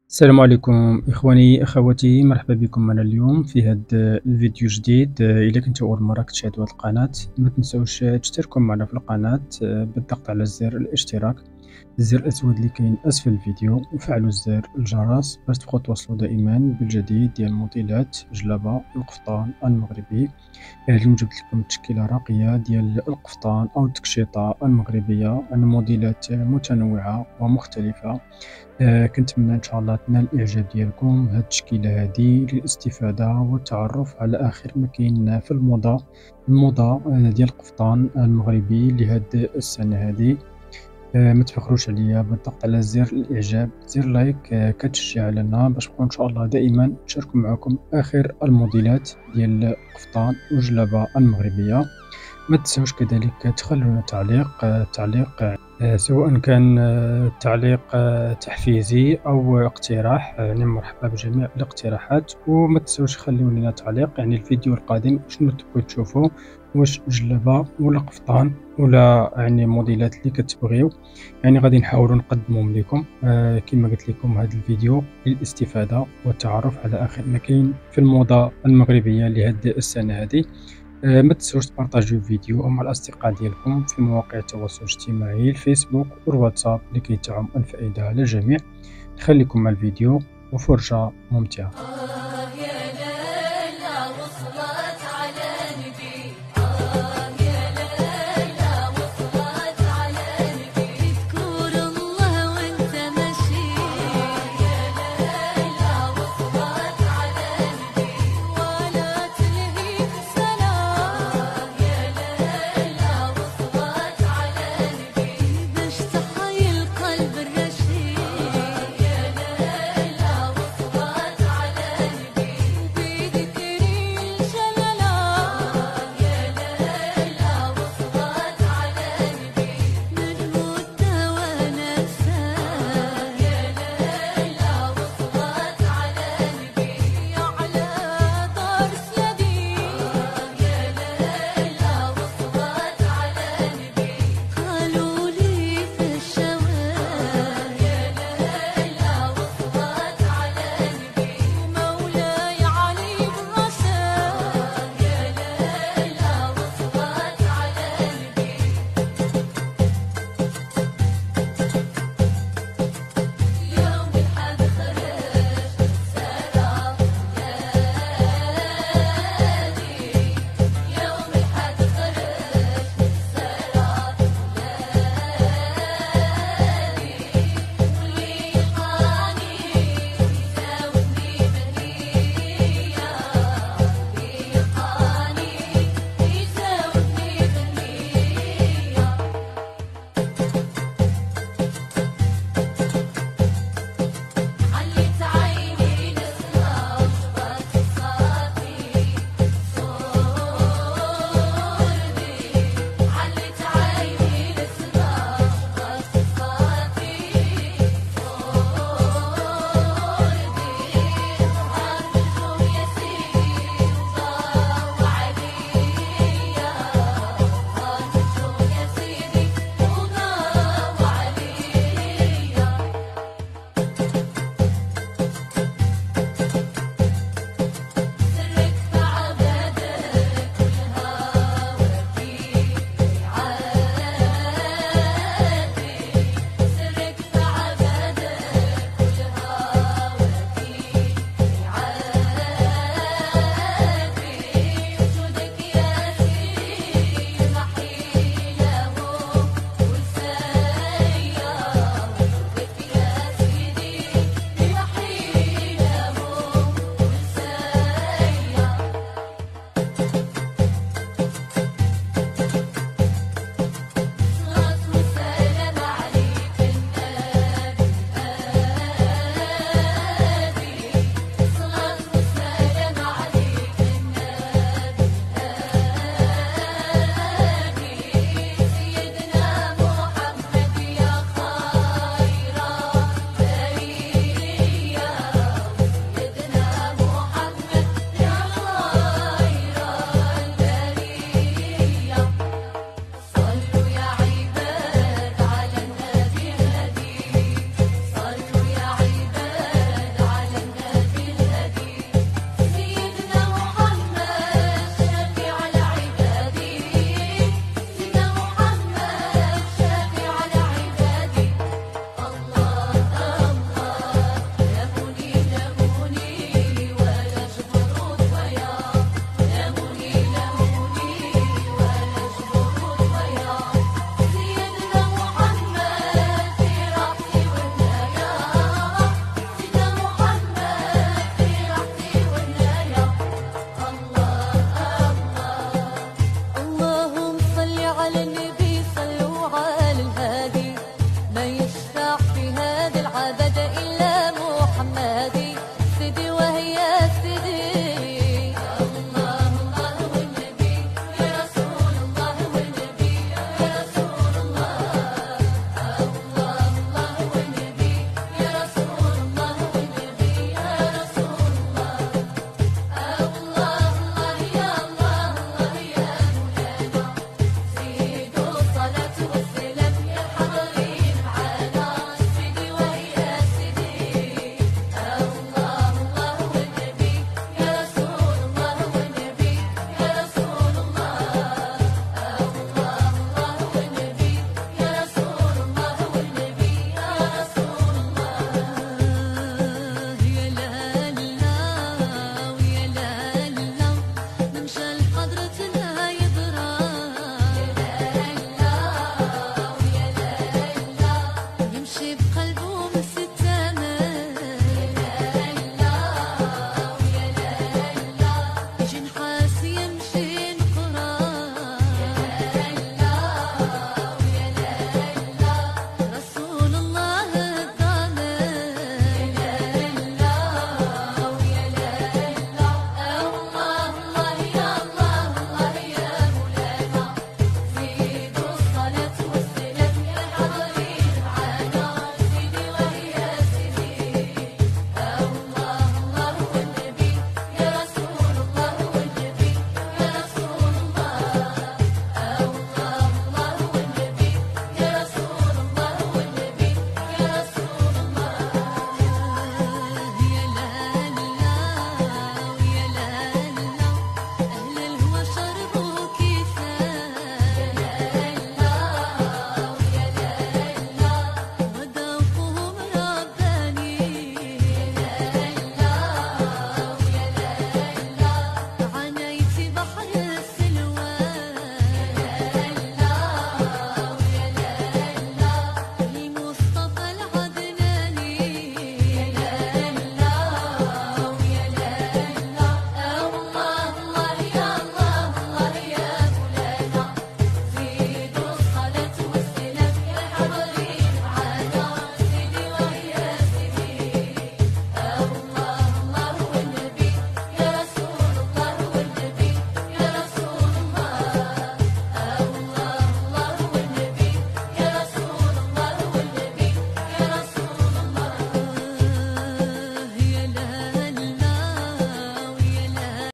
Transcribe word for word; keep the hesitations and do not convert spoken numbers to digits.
السلام عليكم إخواني أخواتي، مرحبا بكم معنا اليوم في هذا الفيديو جديد. إذا كنت أول مرة كتشاهدوا هذه القناة ما تنسوش تشتركوا معنا في القناة بالضغط على زر الاشتراك، الزر الأسود اللي كاين أسفل الفيديو، وفعلوا زر الجرس باش تبقوا توصلوا دائما بالجديد ديال موديلات جلابة القفطان المغربي. اليوم جبت لكم تشكيلة راقية ديال القفطان أو التكشيطة المغربية عن موديلات متنوعة ومختلفة. آه كنتمنى ان شاء الله تنال الاعجاب ديالكم هاد التشكيله هادي للاستفاده والتعرف على اخر ما كاين في الموضه الموضه آه ديال القفطان المغربي لهاد السنه هادي. آه ما تبخلوش عليا بالضغط على زر الاعجاب، زر لايك، آه كتشجيع لنا باش نبقاو ان شاء الله دائما نشاركوا معكم اخر الموديلات ديال القفطان والجلابه المغربيه. ما تنسوش كذلك تخلونا تعليق آه تعليق آه، سواء كان آه، تعليق آه، تحفيزي أو اقتراح. آه، يعني مرحبا بجميع الاقتراحات، وما تنسوش خليو لنا تعليق يعني الفيديو القادم شنو تبغيو تشوفوا، واش جلابة ولا قفطان ولا يعني موديلات اللي كتبغيو، يعني غادي نحاولوا نقدمهم لكم آه، كما قلت لكم هذا الفيديو للاستفادة والتعرف على آخر ما كاين في الموضة المغربية لهاد السنة هذه. آه، ما تنسوش تبارطاجيو الفيديو مع الأصدقاء ديالكم في مواقع التواصل الاجتماعي الفيسبوك والواتساب لكي تعم الفائدة على الجميع. نخليكم مع الفيديو وفرجة ممتعة.